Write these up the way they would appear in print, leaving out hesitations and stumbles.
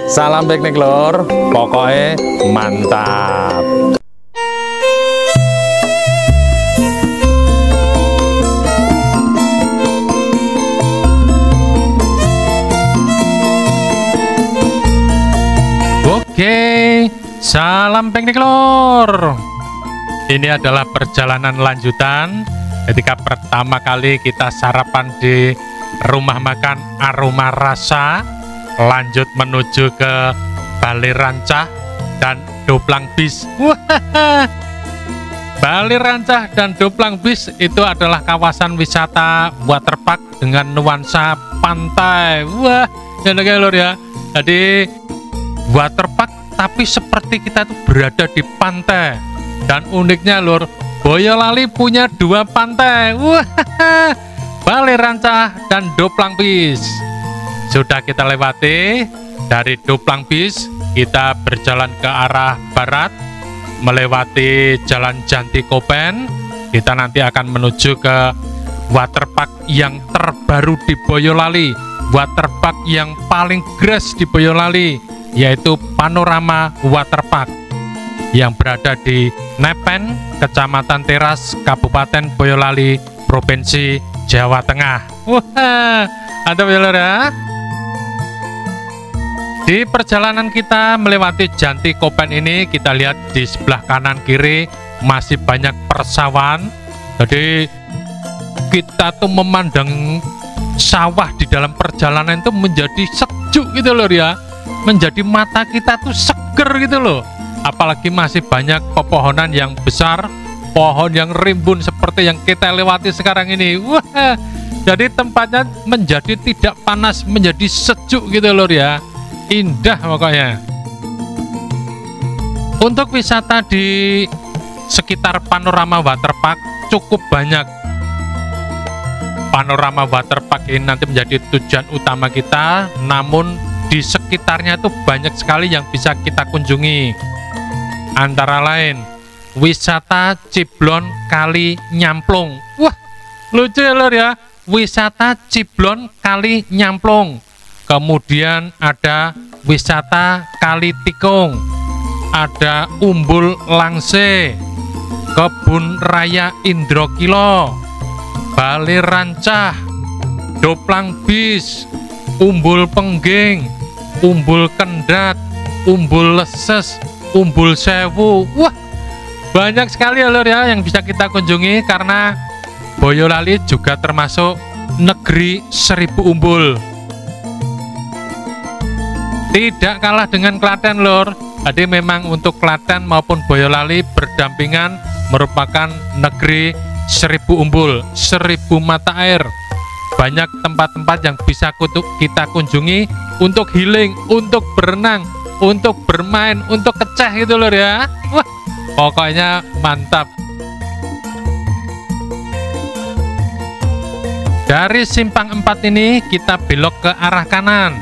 Salam piknik lur, pokoknya mantap. Oke, salam piknik lur. Ini adalah perjalanan lanjutan ketika pertama kali kita sarapan di rumah makan Aroma Rasa, lanjut menuju ke Bali Rancah dan Doplang Bis. Bali Rancah dan Doplang Bis itu adalah kawasan wisata waterpark dengan nuansa pantai. Wah, ya lur ya. Jadi waterpark tapi seperti kita tuh berada di pantai. Dan uniknya lur, Boyolali punya 2 pantai. Wah, Bali Rancah dan Doplang Bis. Sudah kita lewati. Dari Doplang Bis kita berjalan ke arah barat melewati Jalan Janti Kopen. Kita nanti akan menuju ke waterpark yang terbaru di Boyolali, waterpark yang paling grass di Boyolali, yaitu Panorama Waterpark yang berada di Nepen, Kecamatan Teras, Kabupaten Boyolali, Provinsi Jawa Tengah. Wah, mantap ya lur ya. Di perjalanan kita melewati Janti Kopen ini, kita lihat di sebelah kanan kiri masih banyak persawahan. Jadi kita tuh memandang sawah di dalam perjalanan itu menjadi sejuk gitu loh ya. Menjadi mata kita tuh seger gitu loh. Apalagi masih banyak pepohonan yang besar, pohon yang rimbun seperti yang kita lewati sekarang ini. Wah, jadi tempatnya menjadi tidak panas, menjadi sejuk gitu loh ya. Indah pokoknya. Untuk wisata di sekitar Panorama Waterpark cukup banyak. Panorama Waterpark ini nanti menjadi tujuan utama kita, namun di sekitarnya itu banyak sekali yang bisa kita kunjungi. Antara lain wisata Ciblon Kali Nyamplung. Wah, lucu ya lur ya, wisata Ciblon Kali Nyamplung. Kemudian ada wisata Kali Tikung, ada Umbul Langse, Kebun Raya Indrokilo, Bali Rancah, Doplang Bis, Umbul Pengging, Umbul Kendat, Umbul Leses, Umbul Sewu. Wah, banyak sekali ya lur ya yang bisa kita kunjungi, karena Boyolali juga termasuk negeri 1000 umbul. Tidak kalah dengan Klaten lur. Jadi memang untuk Klaten maupun Boyolali berdampingan, merupakan negeri 1000 umbul, 1000 mata air. Banyak tempat-tempat yang bisa kita kunjungi untuk healing, untuk berenang, untuk bermain, untuk keceh gitu lur ya. Wah, pokoknya mantap. Dari Simpang 4 ini kita belok ke arah kanan.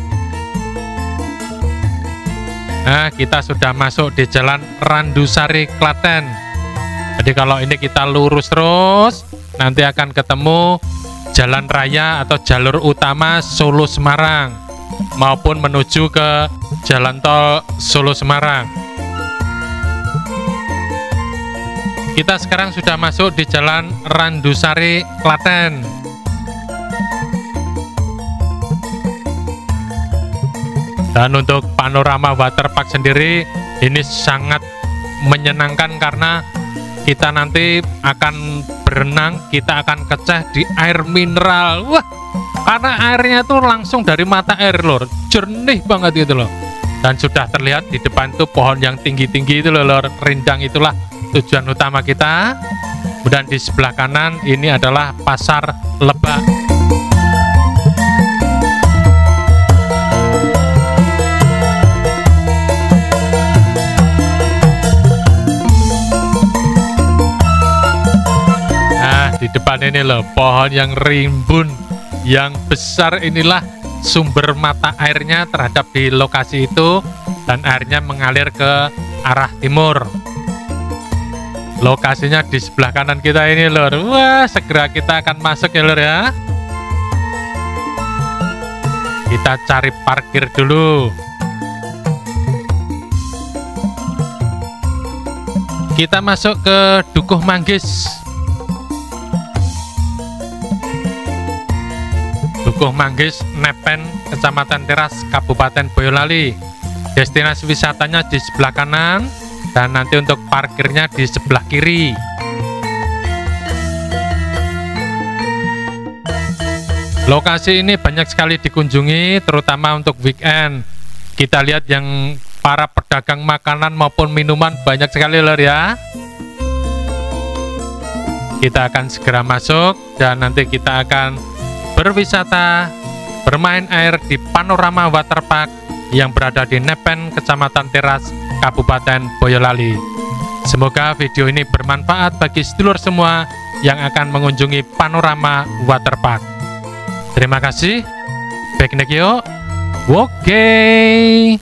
Nah, kita sudah masuk di Jalan Randusari Klaten. Jadi kalau ini kita lurus terus, nanti akan ketemu jalan raya atau jalur utama Solo Semarang, maupun menuju ke jalan tol Solo Semarang. Kita sekarang sudah masuk di Jalan Randusari Klaten. Dan untuk Panorama Waterpark sendiri ini sangat menyenangkan, karena kita nanti akan berenang, kita akan keceh di air mineral. Wah, karena airnya tuh langsung dari mata air lor, jernih banget gitu loh. Dan sudah terlihat di depan tuh pohon yang tinggi-tinggi itu loh lor, rindang. Itulah tujuan utama kita. Dan di sebelah kanan ini adalah Pasar Lebak. Di depan ini loh, pohon yang rimbun, yang besar, inilah sumber mata airnya terhadap di lokasi itu, dan airnya mengalir ke arah timur. Lokasinya di sebelah kanan kita ini lor. Wah, segera kita akan masuk ya lor ya. Kita cari parkir dulu. Kita masuk ke Dukuh Manggis. Dukuh Manggis, Nepen, Kecamatan Teras, Kabupaten Boyolali. Destinasi wisatanya di sebelah kanan, dan nanti untuk parkirnya di sebelah kiri. Lokasi ini banyak sekali dikunjungi, terutama untuk weekend. Kita lihat yang para pedagang makanan maupun minuman banyak sekali lor ya. Kita akan segera masuk dan nanti kita akan berwisata, bermain air di Panorama Waterpark yang berada di Nepen, Kecamatan Teras, Kabupaten Boyolali. Semoga video ini bermanfaat bagi sedulur semua yang akan mengunjungi Panorama Waterpark. Terima kasih. Baik yuk. Oke.